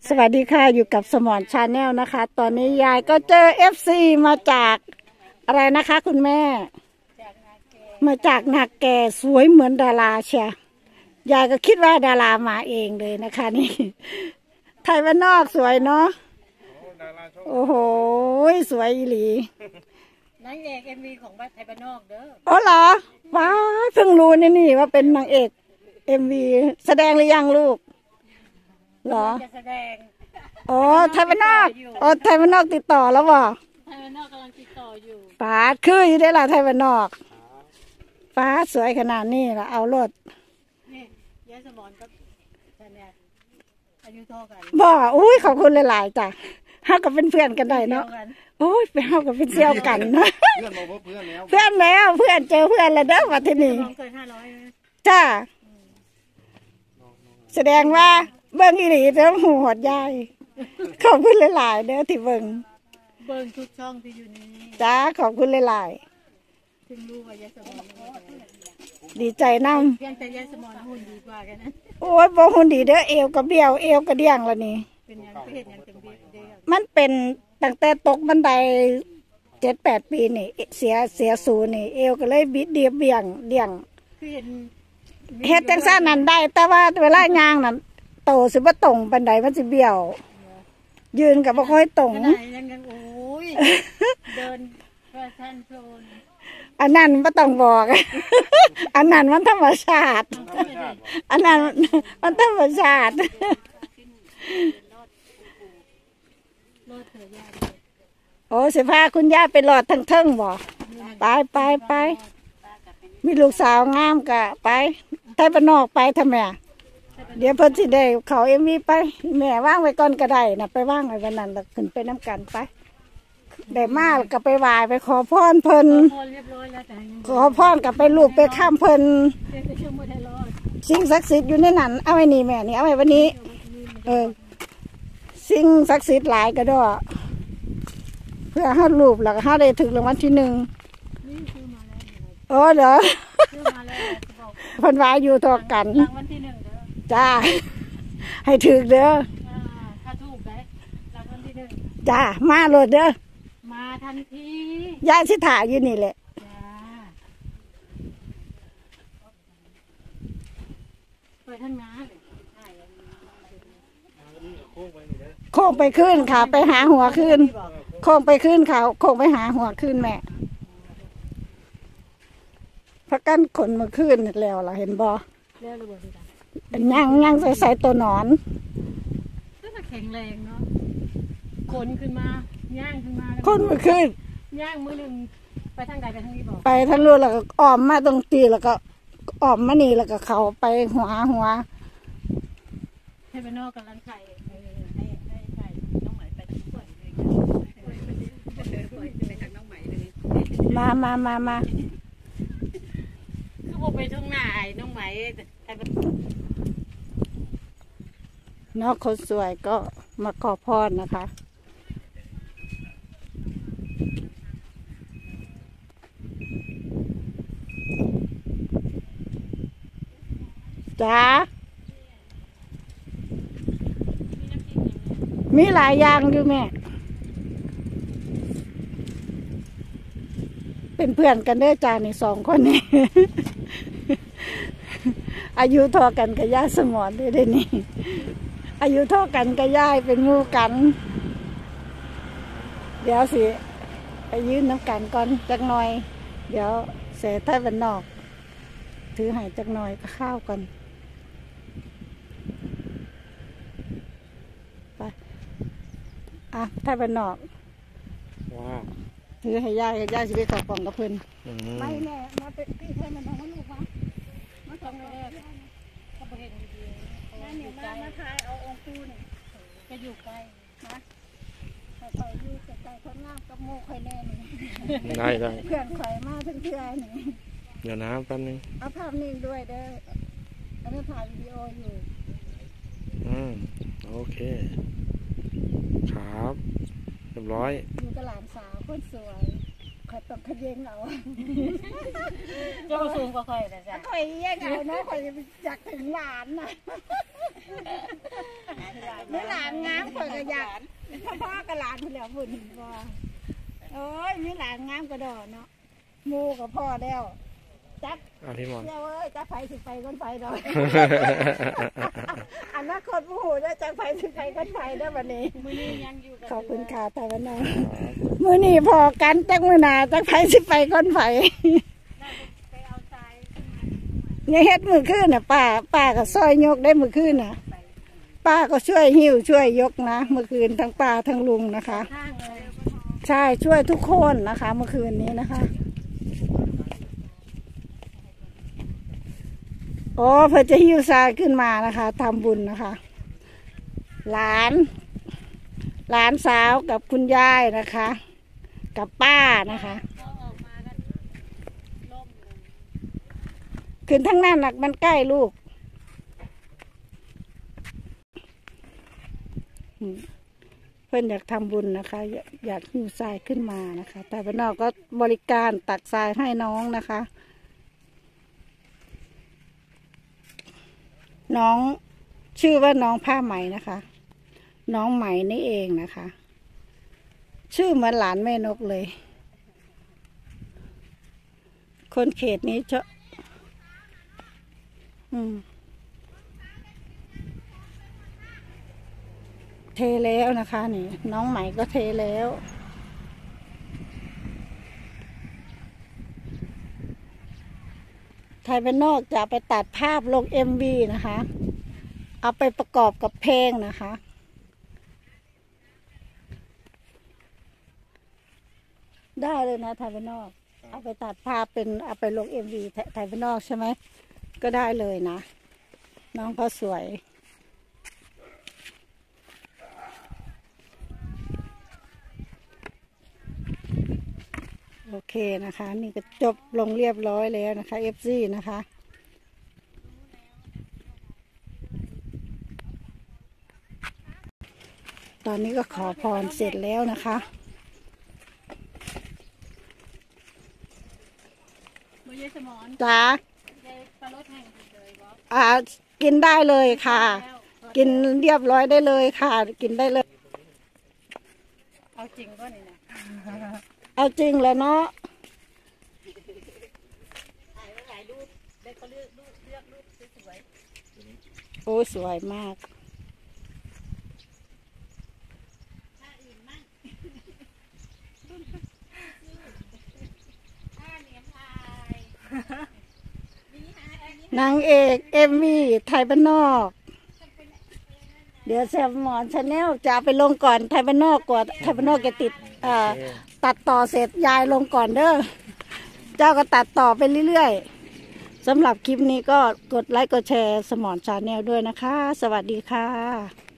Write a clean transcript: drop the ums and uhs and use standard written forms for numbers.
สวัสดีค่ะอยู่กับสมอนชาแนลนะคะตอนนี้ยายก็เจอFCมาจากอะไรนะคะคุณแม่มาจากนาแก่สวยเหมือนดาราเชียยายก็คิดว่าดารามาเองเลยนะคะนี่ไทยบ้านนอกสวยเนาะโอ้โหสวยอีหลีนางเอกMVของบ้านไทยบ้านนอกเด้ออ๋อเหรอว้าวเพิ่งรู้นี่ว่าเป็นนางเอกMVแสดงหรือยังลูกเหรอจะแสดงอ๋อไทยบ้านนอกอ๋อไทยบ้านนอกติดต่อแล้วบ่ไทยบ้านนอกกำลังติดต่ออยู่ฟ้าคืออยู่ได้ละไทยบ้านนอกฟ้าสวยขนาดนี้ละเอารถนี่ยายสมรกับฉันเนี่ยอายุเท่ากันบ่อุ้ยขอบคุณหลายๆจ้ะเฮากับเป็นเพื่อนกันได้เนาะโอ้ยไปเฮากับเป็นเซี่ยวกันเนาะเพื่อนบอกว่าเพื่อนแล้วเพื่อนแล้วเพื่อนเจอเพื่อนแล้วเด้อวันที่นี่เกิน500 จ้าแสดงว่าเบิ่งอีหลีเด้อหูหดยายขอบคุณหลายๆเด้อที่เบิ่งทุกช่องที่อยู่นี่จ้าขอบคุณหลายๆถึงรู้ว่ายายสมรดีใจนำเพียงแต่ยายสมรหุ่นดีกว่ากันนะโอ้ยบ่หุ่นดีเด้อเอวก็เบี้ยวเอวก็เดี่ยงแล้วนี่เป็นหยังเฮ็ดหยังจังเบี้ยมันเป็นตั้งแต่ตกบันได7-8 ปีนี่เสียสูนี่เอวก็เลยบิดเดียบเบี่ยงเดี่ยงคือเห็นเฮ็ดจังซั่นนั่นได้แต่ว่าเวลาย่างนั่นโตสิบ่ตรงบันไดมันสิเบี้ยวยืนก็บ่ค่อยตรงยังโอ้ยเดินแฟชั่นโชว์อันนั้นบ่ต้องบอกอันนั้นมันธรรมชาติอันนั้นมันธรรมชาติโอ้สิพาคุณย่าไปหลอดทั้งเทิงบ่ไปมีลูกสาวงามกะไปไทยบ้านนอกไปทำไมเดี๋ยวเพิ่นสิได้เขาMVไปแม่ว่างไว้ก่อนก็ได้นะไปว่างไว้วันนั้นแล้วขึ้นไปน้ำกันไปได้มาแล้วก็ไปไหว้ไปขอพรเพิ่นขอพรกับไปลูกไปข้ามเพิ่นสิ่งศักดิ์สิทธิ์อยู่ในนั้นเอาไว้นี่แม่นี่เอาไว้วันนี้สิ่งศักดิ์สิทธิ์หลายก็ดอเพื่อให้รูปแล้วก็ให้ได้ถึงรางวัลที่1โอ้เหรอเพิ่นว่าอยู่ทอกันรางวัลที่1เด้อจ้าให้ถึงเด้อถ้าถูกได้รางวัลที่ 1จ้ามาโลดเด้อมาทันทียายสิถ่ายอยู่นี่แหละไปทางน้าเลยโค้งไปขึ้นค่ะไปหาหัวขึ้นโค้งไปขึ้นค่ะโค้งไปหาหัวขึ้นแม่พักกันขนมาขึ้นแล้วล่ะเห็นบ่ยังใส่ตัวหนอนก็แข็งแรงเนาะขนขึ้นมาย่างขึ้นมาคนมาขึ้นย่างมือหนึ่งไปทางใดไปทางนี้บอกไปทางนู้นแล้วก็อ้อมมาตรงตีแล้วก็อ้อมมานี่แล้วก็เขาไปหัวให้ไปนอกกับร้านไข่ให้ไข่น้องไหมไปทางก่อนไปทางน้องไหมเลยมาคือผมไปทุ่งนาไอ้น้องไหมนอกคนสวยก็มาขอพรนะคะจ้ามีหลายอย่างอยู่แม่เป็นเพื่อนกันเด้อจ้านี่2 คนนี่ อายุเท่ากันกับย่าสมรได้นี่อายุเท่ากันกับย่าเป็นหมู่กันเดี๋ยวสิไปยืนน้ำกันก่อนจักหน่อยเดี๋ยวเสร็จไทยบ้านนอกถือให้จักหน่อยก็ข้าวก่อนไปไทยบ้านนอกถือให้ย่าสิไปเข้ากล่องกับเพิ่นไม่แน่มาเป็นพี่เพิ่นมันน้องลูกวะมาส่งเลยก็บ่เห็นดีๆนั่นนี่มาทายเอาองค์ปู่นี่จะอยู่ใกล้นะคอยอยู่ใกล้คนงามกับโมคอยแน่นี่ได้เพื่อนข่อยมาเพื่อนนี่เดี๋ยวนะแป๊บนึงเอาภาพนิ่งด้วยเด้ออันนี้ถ่ายวิดีโออยู่โอเคครับเรียบร้อยอยู่กับหลานสาวคนสวยขก็ต้องขยิงเอาเจ้าสูงกว่าค่อยแต่จ้ะคอยแย่งเอาเนาะคอยอยากถึงหลานนะไม่หลานงามคอยก็อยากพ่อกับหลานคนแล้วบุญบ่โอ้ยมีหลานงามกระดอเนาะมูกับพ่อแล้วจับเอาพี่หมอนเจ้าเอ้ยจับไฟสิไฟก้นไฟดอกอนาคตผู้หูได้จับไฟสิไฟก้นไฟได้วันนี้มื้อนี้ยังอยู่กับขอบคุณค่ะแต่วันนั้นมื้อนี้พอกันจักมื้อหน้าจักไฟสิไฟก้นไฟไปเอาทรายยังเฮ็ดมือขึ้นน่ะป้าก็ซอยยกได้มือขึ้นน่ะป้าก็ช่วยหิ้วช่วยยกนะเมื่อคืนทั้งป้าทั้งลุงนะคะข้างเลยใช่ช่วยทุกคนนะคะ เมื่อคืนนี้นะคะโอ้เพื่อจะหิ้วทรายขึ้นมานะคะทำบุญนะคะ หลานสาวกับคุณยายนะคะ กับป้านะคะพอออกมาก็ล่มเลยขึ้นทั้งนั้นหนักมันใกล้ลูกเพื่อนอยากทำบุญนะคะ อยากหิ้วทรายขึ้นมานะคะ แต่บ้านนอกก็บริการตักทรายให้น้องนะคะ น้องชื่อว่าน้องผ้าไหมนะคะ น้องไหมนี่เองนะคะ ชื่อเหมือนหลานแม่นกเลย คนเขตนี้เทแล้วนะคะนี่น้องไหมก็เทแล้วไทยบ้านนอกจะไปตัดภาพลง MV นะคะ เอาไปประกอบกับเพลงนะคะ ได้เลยนะไทยบ้านนอกเอาไปตัดภาพเป็นเอาไปลง MV ไทยบ้านนอกใช่ไหมก็ได้เลยนะน้องเขาสวยโอเคนะคะนี่ก็จบลงเรียบร้อยแล้วนะคะ FC นะคะตอนนี้ก็ขอพรเสร็จแล้วนะคะมื้อยายสมอนจ้ายายปลารถแห้งเลยบ่กินได้เลยค่ะ กินเรียบร้อยได้เลยค่ะ กินได้เลยเอาจริงก็นี่นะเอาจริงแล้วเนาะถ่ายไว้หลายรูปได้เขาเลือกรูปสวยโอ้สวยมากๆถ้าอื่นมั่งถ้าเหนียมลายนี่ฮะอันนี้นางเอกMVไทยบ้านนอก เดี๋ยวแซมหมอนชาแนลจะเอาไปลงก่อนไทยบ้านนอกก่อนไทยบ้านนอกจะติดตัดต่อเสร็จยายลงก่อนเด้อเจ้าก็ตัดต่อไปเรื่อยๆสำหรับคลิปนี้ก็กดไลค์กดแชร์สมอนชาแนลด้วยนะคะ สวัสดีค่ะ